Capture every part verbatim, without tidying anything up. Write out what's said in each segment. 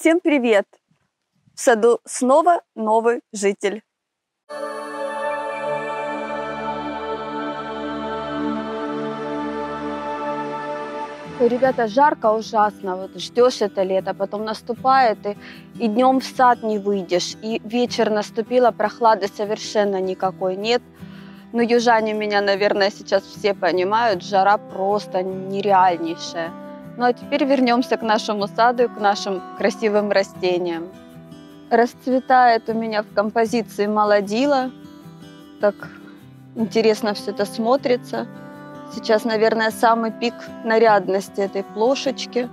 Всем привет! В саду снова новый житель. Ой, ребята, жарко ужасно. Вот ждешь это лето, потом наступает, и, и днем в сад не выйдешь. И вечер наступила, прохлады совершенно никакой нет. Но южане меня, наверное, сейчас все понимают, жара просто нереальнейшая. Ну а теперь вернемся к нашему саду и к нашим красивым растениям. Расцветает у меня в композиции молодила. Так интересно все это смотрится. Сейчас, наверное, самый пик нарядности этой плошечки.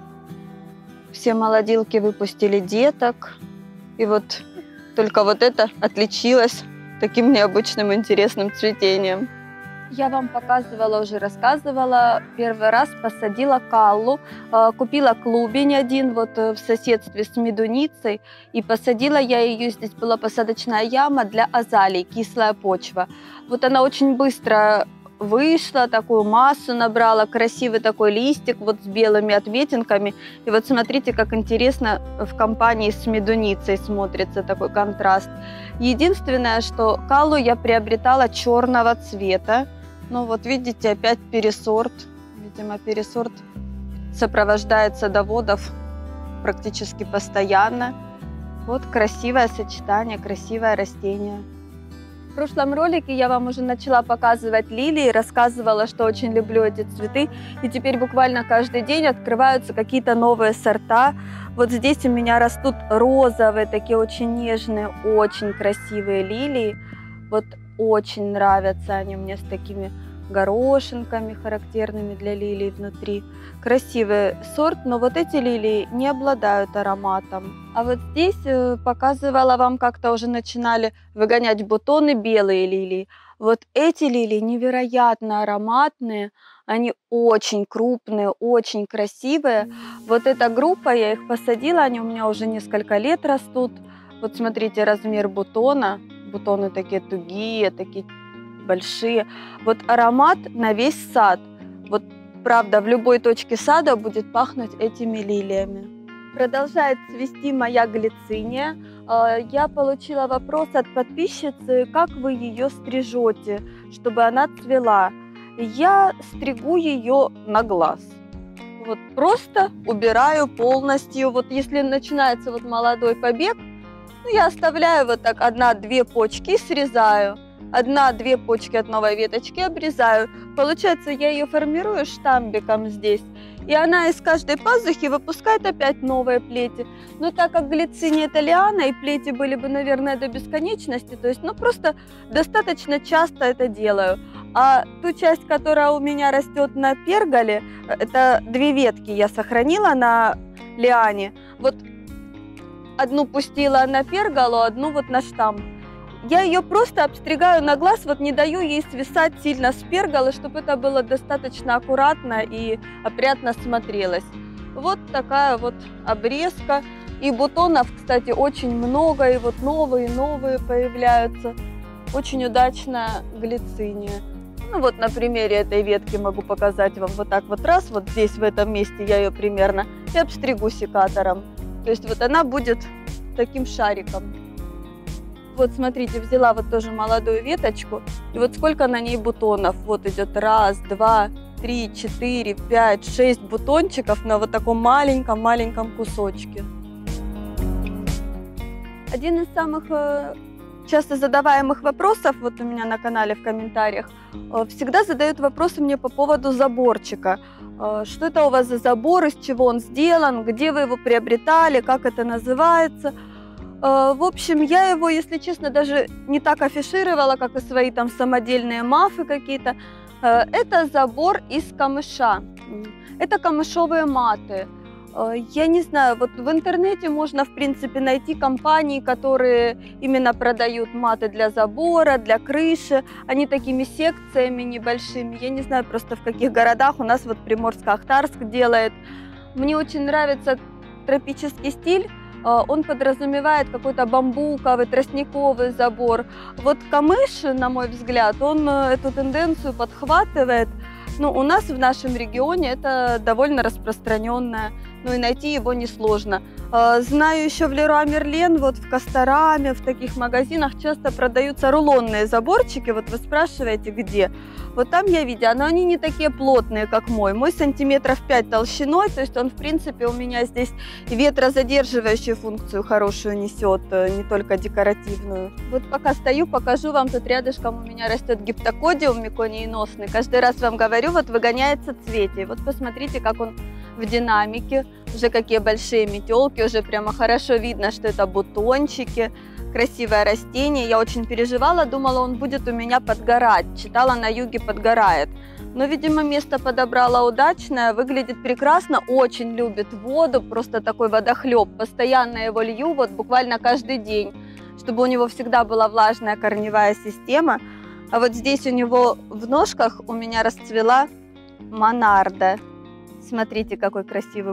Все молодилки выпустили деток. И вот только вот это отличилось таким необычным интересным цветением. Я вам показывала, уже рассказывала, первый раз посадила каллу, купила клубень один вот в соседстве с медуницей, и посадила я ее, здесь была посадочная яма для азалий, кислая почва. Вот она очень быстро вышла, такую массу набрала, красивый такой листик вот с белыми отметинками. И вот смотрите, как интересно в компании с медуницей смотрится такой контраст. Единственное, что каллу я приобретала черного цвета. Ну вот видите, опять пересорт. Видимо, пересорт сопровождает садоводов практически постоянно. Вот красивое сочетание, красивое растение. В прошлом ролике я вам уже начала показывать лилии, рассказывала, что очень люблю эти цветы. И теперь буквально каждый день открываются какие-то новые сорта. Вот здесь у меня растут розовые, такие очень нежные, очень красивые лилии. Вот очень нравятся они мне с такими горошинками, характерными для лилий внутри. Красивый сорт, но вот эти лилии не обладают ароматом. А вот здесь показывала вам, как-то уже начинали выгонять бутоны белые лилии. Вот эти лилии невероятно ароматные, они очень крупные, очень красивые. Вот эта группа, я их посадила, они у меня уже несколько лет растут. Вот смотрите, размер бутона. Бутоны такие тугие, такие большие. Вот аромат на весь сад. Вот правда, в любой точке сада будет пахнуть этими лилиями. Продолжает цвести моя глициния. Я получила вопрос от подписчицы, как вы ее стрижете, чтобы она цвела. Я стригу ее на глаз. Вот просто убираю полностью. Вот если начинается вот молодой побег, ну, я оставляю вот так одна-две почки и срезаю. Одна-две почки от новой веточки обрезаю. Получается, я ее формирую штамбиком здесь. И она из каждой пазухи выпускает опять новые плети. Но так как глициния это лиана, и плети были бы, наверное, до бесконечности, то есть, ну, просто достаточно часто это делаю. А ту часть, которая у меня растет на перголе, это две ветки я сохранила на лиане. Вот одну пустила на перголу, одну вот на штамп. Я ее просто обстригаю на глаз, вот не даю ей свисать сильно с перголы, чтобы это было достаточно аккуратно и опрятно смотрелось. Вот такая вот обрезка. И бутонов, кстати, очень много, и вот новые-новые появляются. Очень удачная глициния. Ну вот на примере этой ветки могу показать вам вот так вот раз, вот здесь в этом месте я ее примерно и обстригу секатором. То есть вот она будет таким шариком. Вот смотрите, взяла вот тоже молодую веточку, и вот сколько на ней бутонов. Вот идет раз, два, три, четыре, пять, шесть бутончиков на вот таком маленьком-маленьком кусочке. Один из самых часто задаваемых вопросов, вот у меня на канале в комментариях, всегда задают вопросы мне по поводу заборчика. Что это у вас за забор, из чего он сделан, где вы его приобретали, как это называется. В общем, я его, если честно, даже не так афишировала, как и свои там самодельные мафы какие-то. Это забор из камыша. Это камышовые маты. Я не знаю, вот в интернете можно, в принципе, найти компании, которые именно продают маты для забора, для крыши. Они такими секциями небольшими. Я не знаю просто, в каких городах. У нас вот Приморско-Ахтарск делает. Мне очень нравится тропический стиль. Он подразумевает какой-то бамбуковый, тростниковый забор. Вот камыш, на мой взгляд, он эту тенденцию подхватывает. Ну, у нас в нашем регионе это довольно распространенная ну и найти его несложно. Знаю, еще в Леруа Мерлен, вот в Кастораме, в таких магазинах часто продаются рулонные заборчики. Вот вы спрашиваете, где? Вот там я видела, но они не такие плотные, как мой. Мой сантиметров пять толщиной, то есть он, в принципе, у меня здесь ветрозадерживающую функцию хорошую несет, не только декоративную. Вот пока стою, покажу вам, тут рядышком у меня растет гиптокодиум мекониеносный. Каждый раз вам говорю, вот выгоняется цветие. Вот посмотрите, как он в динамике, уже какие большие метелки, уже прямо хорошо видно, что это бутончики, красивое растение. Я очень переживала, думала, он будет у меня подгорать, читала, на юге подгорает. Но, видимо, место подобрала удачное, выглядит прекрасно, очень любит воду, просто такой водохлеб, постоянно его лью, вот буквально каждый день, чтобы у него всегда была влажная корневая система. А вот здесь у него в ножках у меня расцвела монарда. Смотрите, какой красивый.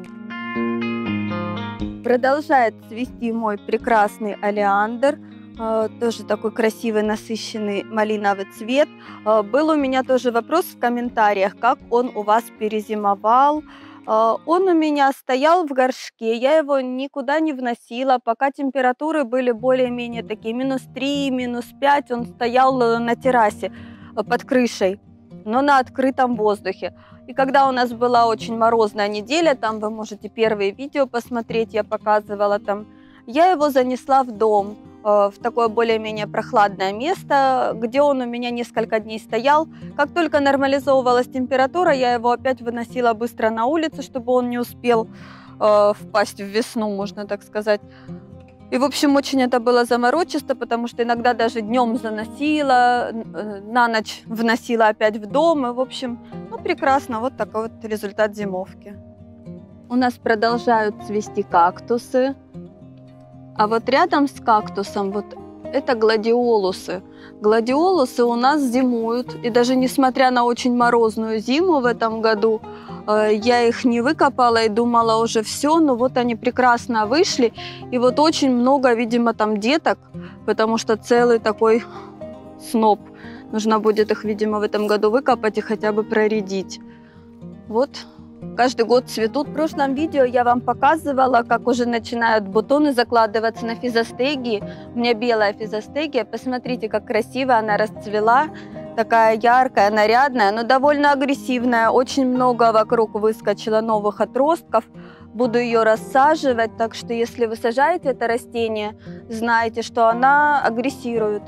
Продолжает цвести мой прекрасный олеандр. Тоже такой красивый, насыщенный малиновый цвет. Был у меня тоже вопрос в комментариях, как он у вас перезимовал. Он у меня стоял в горшке, я его никуда не вносила, пока температуры были более-менее такие, минус три, минус пять, он стоял на террасе под крышей, но на открытом воздухе. И когда у нас была очень морозная неделя, там вы можете первые видео посмотреть, я показывала там, я его занесла в дом, в такое более-менее прохладное место, где он у меня несколько дней стоял. Как только нормализовывалась температура, я его опять выносила быстро на улицу, чтобы он не успел э, впасть в весну, можно так сказать. И, в общем, очень это было заморочисто, потому что иногда даже днем заносила, на ночь вносила опять в дом. И, в общем, ну, прекрасно. Вот такой вот результат зимовки. У нас продолжают цвести кактусы. А вот рядом с кактусом вот это гладиолусы. Гладиолусы у нас зимуют. И даже несмотря на очень морозную зиму в этом году, я их не выкопала и думала уже все, но вот они прекрасно вышли. И вот очень много, видимо, там деток, потому что целый такой сноп. Нужно будет их, видимо, в этом году выкопать и хотя бы проредить. Вот. Каждый год цветут. В прошлом видео я вам показывала, как уже начинают бутоны закладываться на физостегии. У меня белая физостегия. Посмотрите, как красиво она расцвела. Такая яркая, нарядная, но довольно агрессивная. Очень много вокруг выскочило новых отростков. Буду ее рассаживать. Так что, если вы сажаете это растение, знайте, что она агрессирует.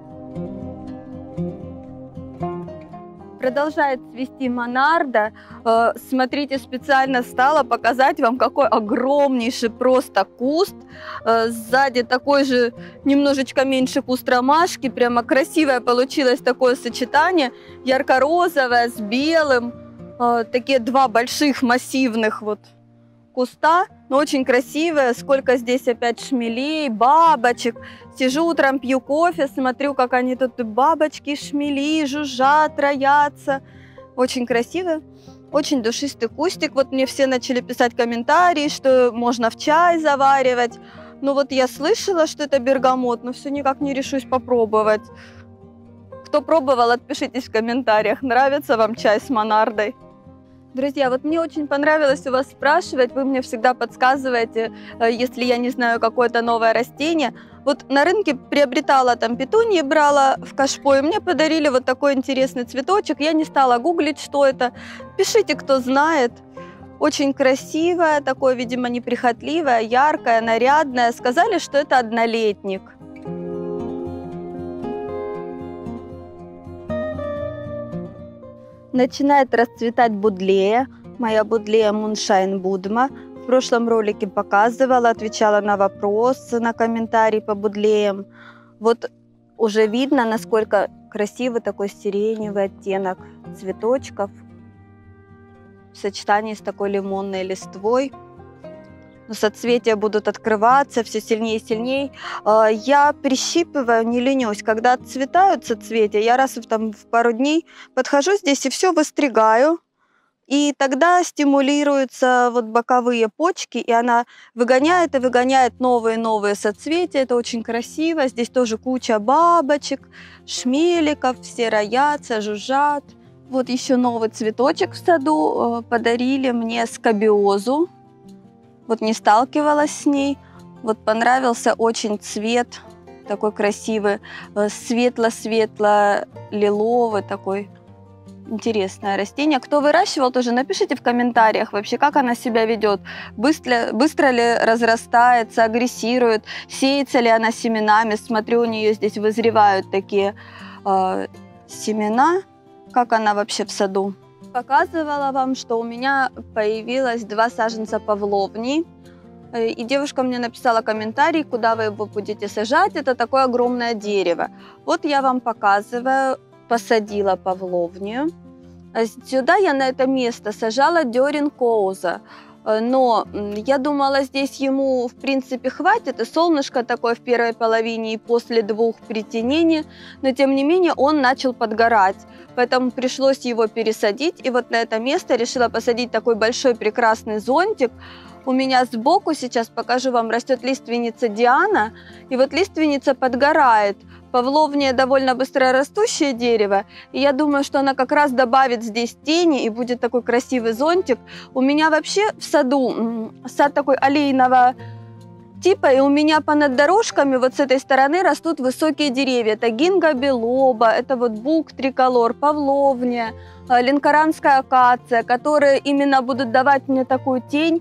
Продолжает цвести монарда. Смотрите, специально стала показать вам, какой огромнейший просто куст. Сзади такой же немножечко меньше куст ромашки. Прямо красивое получилось такое сочетание. Ярко-розовое с белым. Такие два больших массивных вот куста, но очень красивые. Сколько здесь опять шмелей, бабочек. Сижу утром, пью кофе, смотрю, как они тут бабочки, шмели, жужжат, роятся. Очень красиво, очень душистый кустик. Вот мне все начали писать комментарии, что можно в чай заваривать. Ну вот я слышала, что это бергамот, но все никак не решусь попробовать. Кто пробовал, отпишитесь в комментариях, нравится вам чай с монардой. Друзья, вот мне очень понравилось у вас спрашивать, вы мне всегда подсказываете, если я не знаю какое-то новое растение. Вот на рынке приобретала там петуньи, брала в кашпо, и мне подарили вот такой интересный цветочек. Я не стала гуглить, что это. Пишите, кто знает. Очень красивое, такое, видимо, неприхотливое, яркое, нарядное. Сказали, что это однолетник. Начинает расцветать будлея, моя будлея Moonshine Budma. В прошлом ролике показывала, отвечала на вопросы, на комментарии по будлеям. Вот уже видно, насколько красивый такой сиреневый оттенок цветочков в сочетании с такой лимонной листвой. Но соцветия будут открываться все сильнее и сильнее. Я прищипываю, не ленюсь. Когда отцветают соцветия, я раз там, в пару дней подхожу здесь и все выстригаю. И тогда стимулируются вот боковые почки, и она выгоняет и выгоняет новые-новые соцветия. Это очень красиво. Здесь тоже куча бабочек, шмеликов, все роятся, жужжат. Вот еще новый цветочек в саду. Подарили мне скабиозу. Вот не сталкивалась с ней. Вот понравился очень цвет, такой красивый, светло-светло-лиловый такой. Интересное растение. Кто выращивал, тоже напишите в комментариях вообще, как она себя ведет. Быстро, быстро ли разрастается, агрессирует, сеется ли она семенами. Смотрю, у нее здесь вызревают такие э, семена. Как она вообще в саду. Показывала вам, что у меня появилось два саженца павловни. И девушка мне написала комментарий, куда вы его будете сажать. Это такое огромное дерево. Вот я вам показываю. Посадила павловнию. Сюда я на это место сажала дерен коуза. Но я думала, здесь ему, в принципе, хватит. И солнышко такое в первой половине и после двух притенений. Но, тем не менее, он начал подгорать. Поэтому пришлось его пересадить. И вот на это место решила посадить такой большой прекрасный зонтик. У меня сбоку, сейчас покажу вам, растет лиственница Диана. И вот лиственница подгорает. Павловния довольно быстрорастущее дерево, и я думаю, что она как раз добавит здесь тени, и будет такой красивый зонтик. У меня вообще в саду сад такой аллейного типа, и у меня понад дорожками вот с этой стороны растут высокие деревья. Это гинго белоба, это вот бук триколор, павловния, ленкоранская акация, которые именно будут давать мне такую тень,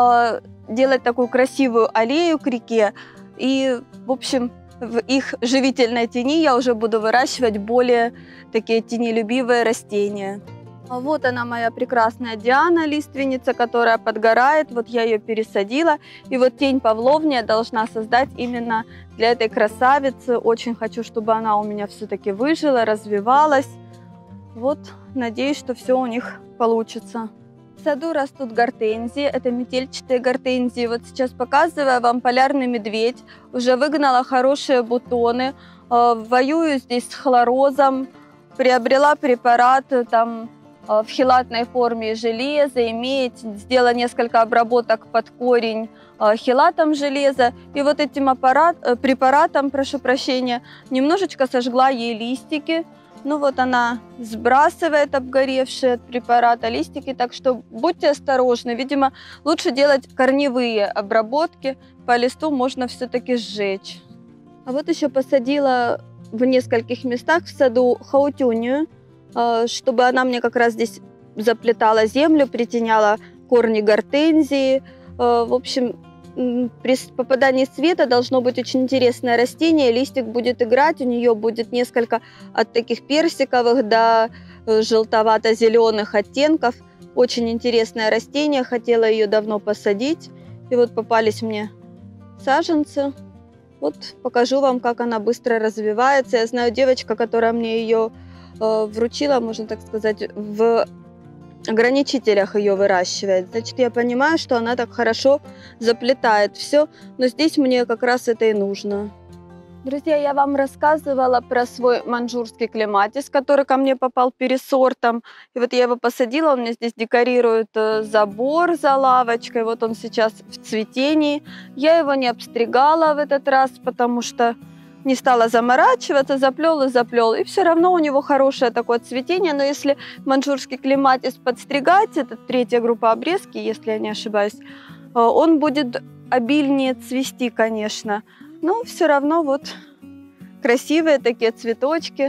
делать такую красивую аллею к реке. И, в общем, в их живительной тени я уже буду выращивать более такие тенелюбивые растения. Вот она, моя прекрасная Диана, лиственница, которая подгорает. Вот я ее пересадила. И вот тень павловния должна создать именно для этой красавицы. Очень хочу, чтобы она у меня все-таки выжила, развивалась. Вот, надеюсь, что все у них получится. В саду растут гортензии, это метельчатые гортензии. Вот сейчас показываю вам полярный медведь. Уже выгнала хорошие бутоны. Воюю здесь с хлорозом. Приобрела препарат там в хелатной форме железа, имеет, сделала несколько обработок под корень хелатом железа. И вот этим аппарат, препаратом, прошу прощения, немножечко сожгла ей листики. Ну вот она сбрасывает обгоревшие от препарата листики, так что будьте осторожны. Видимо, лучше делать корневые обработки. По листу можно все-таки сжечь. А вот еще посадила в нескольких местах в саду хаутюнию, чтобы она мне как раз здесь заплетала землю, притеняла корни гортензии. В общем, при попадании света должно быть очень интересное растение. Листик будет играть, у нее будет несколько от таких персиковых до желтовато-зеленых оттенков. Очень интересное растение, хотела ее давно посадить. И вот попались мне саженцы. Вот покажу вам, как она быстро развивается. Я знаю, девочка, которая мне ее э, вручила, можно так сказать, в ограничителях ее выращивает. Значит, я понимаю, что она так хорошо заплетает все, но здесь мне как раз это и нужно. Друзья, я вам рассказывала про свой маньчжурский клематис, который ко мне попал пересортом. И вот я его посадила, он мне здесь декорирует забор за лавочкой. Вот он сейчас в цветении. Я его не обстригала в этот раз, потому что не стала заморачиваться, заплел и заплел. И все равно у него хорошее такое цветение. Но если маньчжурский клематис подстригать, это третья группа обрезки, если я не ошибаюсь, он будет обильнее цвести, конечно. Но все равно вот красивые такие цветочки.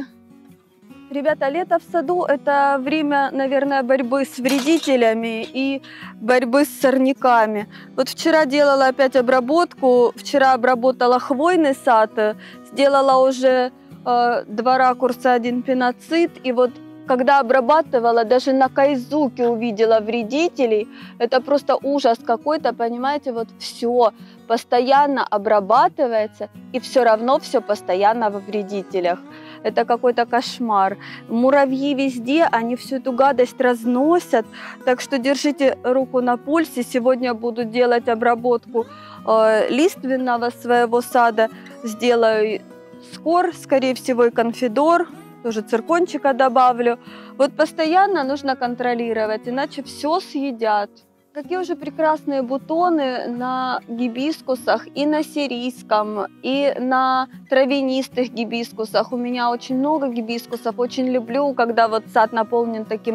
Ребята, лето в саду – это время, наверное, борьбы с вредителями и борьбы с сорняками. Вот вчера делала опять обработку, вчера обработала хвойный сад, сделала уже э, два ракурса, один пиноцид, и вот когда обрабатывала, даже на кайзуке увидела вредителей. Это просто ужас какой-то, понимаете, вот все постоянно обрабатывается, и все равно все постоянно во вредителях. Это какой-то кошмар. Муравьи везде, они всю эту гадость разносят. Так что держите руку на пульсе. Сегодня буду делать обработку э, лиственного своего сада. Сделаю скор, скорее всего, и конфидор. Тоже циркончика добавлю. Вот постоянно нужно контролировать, иначе все съедят. Какие уже прекрасные бутоны на гибискусах и на сирийском, и на травянистых гибискусах. У меня очень много гибискусов. Очень люблю, когда вот сад наполнен таким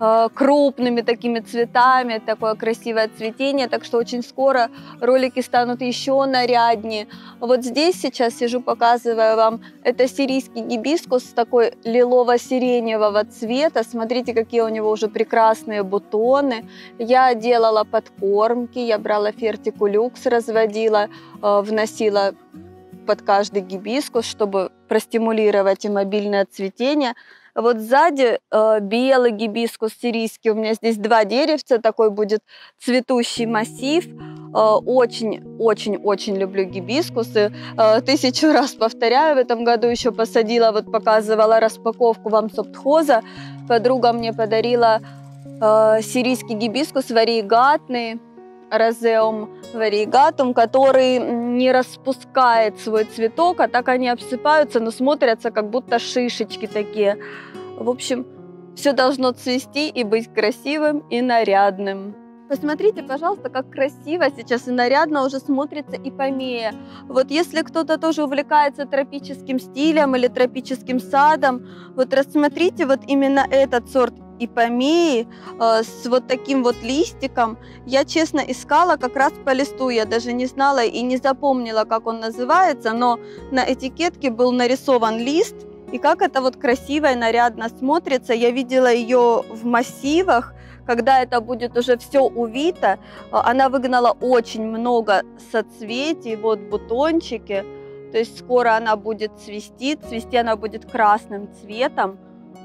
э, крупными такими цветами, такое красивое цветение, так что очень скоро ролики станут еще наряднее. Вот здесь сейчас сижу, показываю вам, это сирийский гибискус с такой лилово-сиреневого цвета, смотрите, какие у него уже прекрасные бутоны. Я делала подкормки, я брала фертикулюкс, разводила, э, вносила под каждый гибискус, чтобы простимулировать иммобильное цветение. Вот сзади э, белый гибискус сирийский, у меня здесь два деревца, такой будет цветущий массив. Очень-очень-очень люблю гибискусы, э, тысячу раз повторяю, в этом году еще посадила, вот показывала распаковку вам субтхоза, подруга мне подарила э, сирийский гибискус вариегатный, розеум вариегатум, который не распускает свой цветок, а так они обсыпаются, но смотрятся как будто шишечки такие. В общем, все должно цвести и быть красивым и нарядным. Посмотрите, пожалуйста, как красиво сейчас и нарядно уже смотрится ипомея. Вот если кто-то тоже увлекается тропическим стилем или тропическим садом, вот рассмотрите вот именно этот сорт ипомеи э, с вот таким вот листиком. Я честно искала как раз по листу, я даже не знала и не запомнила, как он называется, но на этикетке был нарисован лист, и как это вот красиво и нарядно смотрится. Я видела ее в массивах, когда это будет уже все увито. Она выгнала очень много соцветий, вот бутончики, то есть скоро она будет цвести, цвести она будет красным цветом.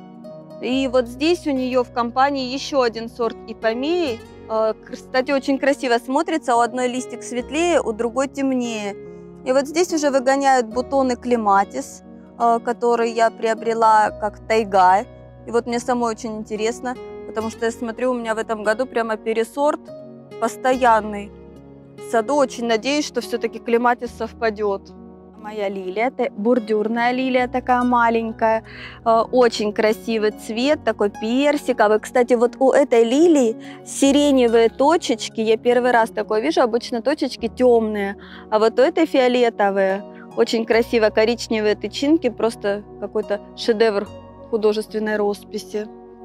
И вот здесь у нее в компании еще один сорт ипомеи. Кстати, очень красиво смотрится. У одной листик светлее, у другой темнее. И вот здесь уже выгоняют бутоны клематис, который я приобрела как тайга. И вот мне самой очень интересно, потому что я смотрю, у меня в этом году прямо пересорт постоянный в саду. Очень надеюсь, что все-таки клематис совпадет. Моя лилия, это бордюрная лилия, такая маленькая, очень красивый цвет, такой персиковый. Кстати, вот у этой лилии сиреневые точечки, я первый раз такое вижу, обычно точечки темные, а вот у этой фиолетовые, очень красиво коричневые тычинки, просто какой-то шедевр художественной росписи.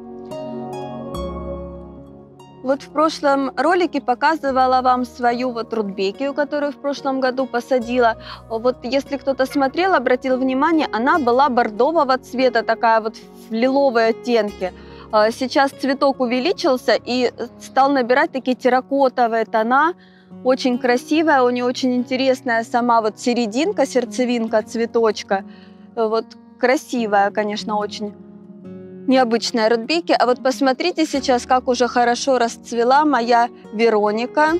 Вот в прошлом ролике показывала вам свою вот рудбекию, которую в прошлом году посадила. Вот если кто-то смотрел, обратил внимание, она была бордового цвета, такая вот в лиловые оттенки. Сейчас цветок увеличился и стал набирать такие терракотовые тона. Очень красивая, у нее очень интересная сама вот серединка, сердцевинка цветочка. Вот красивая, конечно, очень. Необычная рудбекия. А вот посмотрите сейчас, как уже хорошо расцвела моя Вероника.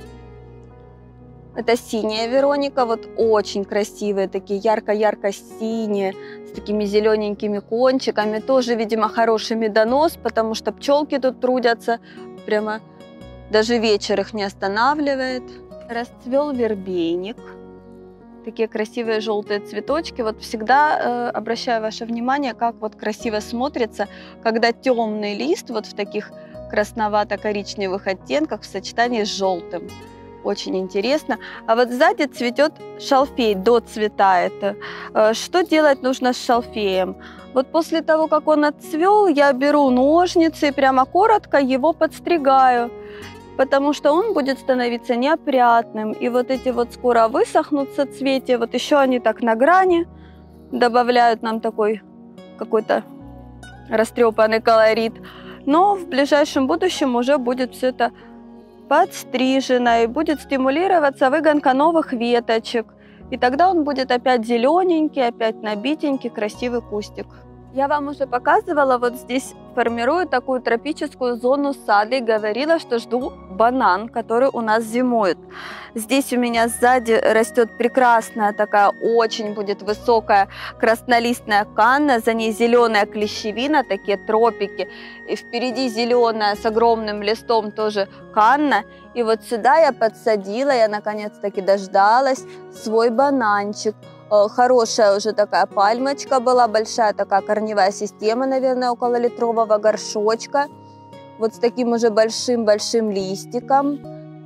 Это синяя Вероника, вот очень красивые, такие ярко-ярко-синие, с такими зелененькими кончиками. Тоже, видимо, хороший медонос, потому что пчелки тут трудятся. Прямо даже вечер их не останавливает. Расцвел вербейник. Такие красивые желтые цветочки. Вот всегда э, обращаю ваше внимание, как вот красиво смотрится, когда темный лист вот в таких красновато-коричневых оттенках в сочетании с желтым. Очень интересно. А вот сзади цветет шалфей, доцветает. Э, что делать нужно с шалфеем? Вот после того, как он отцвел, я беру ножницы и прямо коротко его подстригаю, потому что он будет становиться неопрятным. И вот эти вот скоро высохнут соцветия, вот еще они так на грани, добавляют нам такой какой-то растрепанный колорит. Но в ближайшем будущем уже будет все это подстрижено, и будет стимулироваться выгонка новых веточек. И тогда он будет опять зелененький, опять набитенький, красивый кустик. Я вам уже показывала, вот здесь формирую такую тропическую зону сада и говорила, что жду банан, который у нас зимует. Здесь у меня сзади растет прекрасная такая, очень будет высокая краснолистная канна, за ней зеленая клещевина, такие тропики, и впереди зеленая с огромным листом тоже канна. И вот сюда я подсадила, я наконец-таки дождалась свой бананчик. Хорошая уже такая пальмочка была, большая такая корневая система, наверное, около литрового горшочка. Вот с таким уже большим-большим листиком.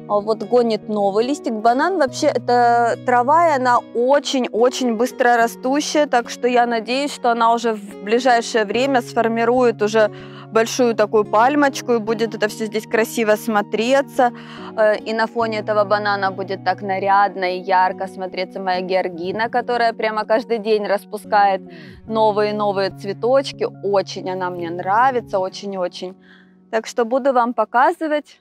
а вот гонит новый листик. Банан вообще это трава, и она очень-очень быстро растущая, так что я надеюсь, что она уже в ближайшее время сформирует уже большую такую пальмочку, и будет это все здесь красиво смотреться. И на фоне этого банана будет так нарядно и ярко смотреться моя георгина, которая прямо каждый день распускает новые-новые цветочки. Очень она мне нравится, очень-очень. Так что буду вам показывать,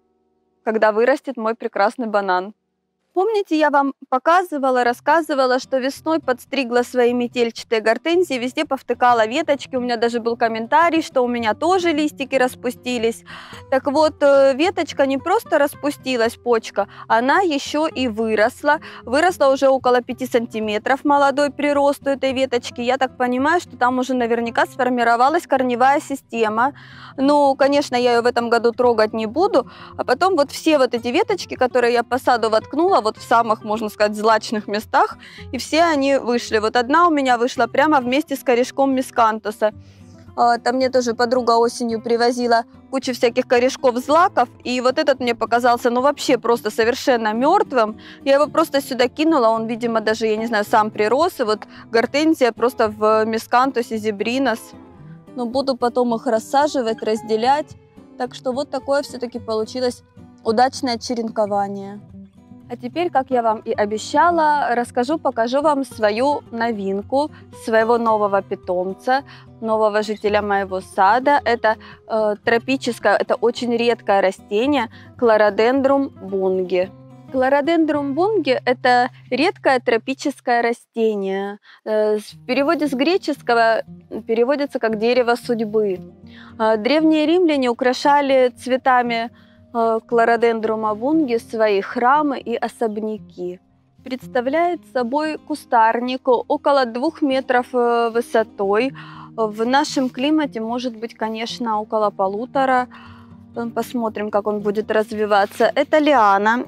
когда вырастет мой прекрасный банан. Помните, я вам показывала, рассказывала, что весной подстригла свои метельчатые гортензии, везде повтыкала веточки. У меня даже был комментарий, что у меня тоже листики распустились. Так вот, веточка не просто распустилась, почка, она еще и выросла. Выросла уже около пяти сантиметров молодой прирост у этой веточки. Я так понимаю, что там уже наверняка сформировалась корневая система. Ну, конечно, я ее в этом году трогать не буду. А потом вот все вот эти веточки, которые я по саду воткнула, вот в самых, можно сказать, злачных местах, и все они вышли. Вот одна у меня вышла прямо вместе с корешком мискантуса. Там мне тоже подруга осенью привозила кучу всяких корешков злаков, и вот этот мне показался, ну, вообще просто совершенно мертвым. Я его просто сюда кинула, он, видимо, даже, я не знаю, сам прирос, и вот гортензия просто в мискантусе зебринос. Но буду потом их рассаживать, разделять. Так что вот такое все-таки получилось удачное черенкование. А теперь, как я вам и обещала, расскажу, покажу вам свою новинку, своего нового питомца, нового жителя моего сада. Это э, тропическое, это очень редкое растение Chlorodenдрум bungi. Chlorodenдрум bungi – это редкое тропическое растение. Э, в переводе с греческого переводится как «дерево судьбы». Э, древние римляне украшали цветами Chlorodenдрум bungi свои храмы и особняки. Представляет собой кустарник около двух метров высотой. В нашем климате может быть, конечно, около полутора. Посмотрим, как он будет развиваться. Это лиана,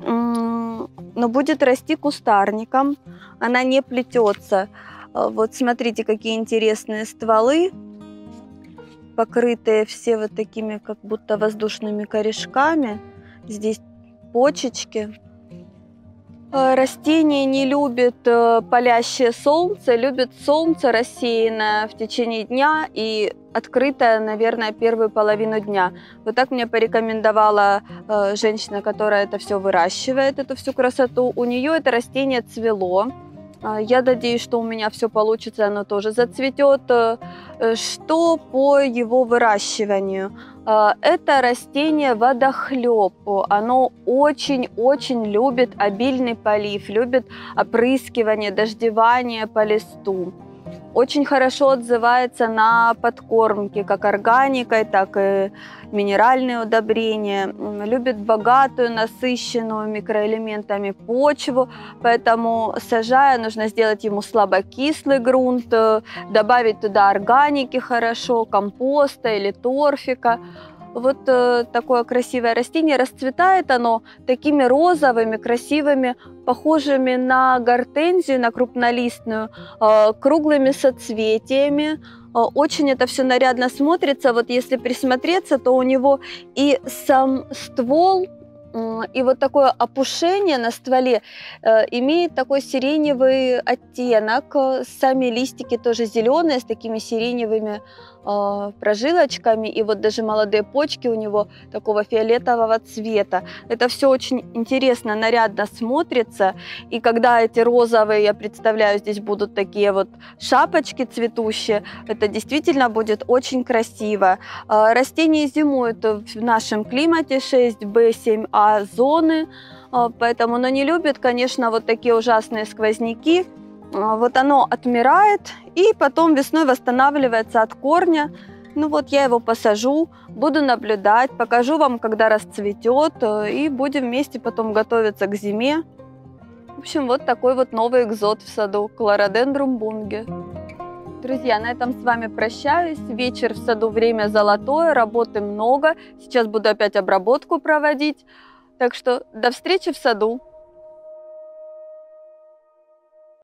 но будет расти кустарником. Она не плетется. Вот смотрите, какие интересные стволы, покрытые все вот такими как будто воздушными корешками. Здесь почечки. Растение не любит палящее солнце, любит солнце рассеянное в течение дня и открытое, наверное, первую половину дня. Вот так мне порекомендовала женщина, которая это все выращивает, эту всю красоту. У нее это растение цвело. Я надеюсь, что у меня все получится, оно тоже зацветет. Что по его выращиванию? Это растение водохлеб. Оно очень-очень любит обильный полив, любит опрыскивание, дождевание по листу. Очень хорошо отзывается на подкормки, как органикой, так и минеральные удобрения. Любит богатую, насыщенную микроэлементами почву, поэтому, сажая, нужно сделать ему слабокислый грунт, добавить туда органики хорошо, компоста или торфика. Вот э, такое красивое растение. Расцветает оно такими розовыми, красивыми, похожими на гортензию, на крупнолистную, э, круглыми соцветиями. Э, очень это все нарядно смотрится. Вот если присмотреться, то у него и сам ствол, э, и вот такое опушение на стволе э, имеет такой сиреневый оттенок. Сами листики тоже зеленые, с такими сиреневыми прожилочками, и вот даже молодые почки у него такого фиолетового цвета. Это все очень интересно, нарядно смотрится, и когда эти розовые, я представляю, здесь будут такие вот шапочки цветущие, это действительно будет очень красиво. Растения зимуют в нашем климате шесть бэ семь а зоны, поэтому оно не любит, конечно, вот такие ужасные сквозняки. Вот оно отмирает и потом весной восстанавливается от корня. Ну вот я его посажу, буду наблюдать, покажу вам, когда расцветет, и будем вместе потом готовиться к зиме. В общем, вот такой вот новый экзот в саду Chlorodenдрум bungi. Друзья, на этом с вами прощаюсь. Вечер в саду, время золотое, работы много. Сейчас буду опять обработку проводить. Так что до встречи в саду.